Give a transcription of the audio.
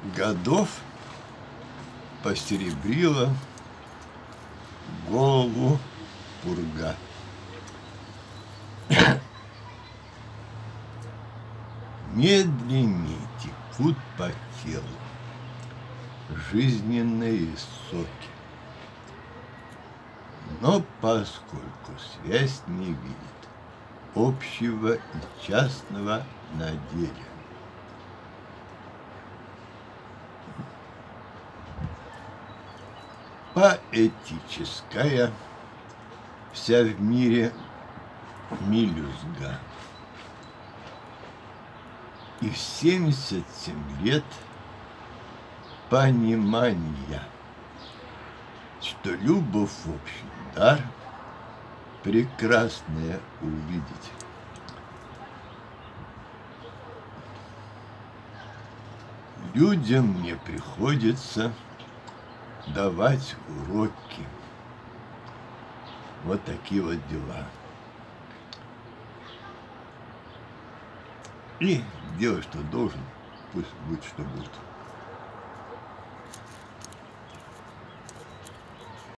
годов посеребрила голову пурга. Медленнее текут по телу жизненные соки. Но поскольку связь не видит общего и частного на деле, поэтическая вся в мире мелюзга. И в 77 лет понимания, что любовь в общем дар, прекрасное увидеть. Людям мне приходится давать уроки. Вот такие вот дела. И делай, что должен, пусть будет, что будет.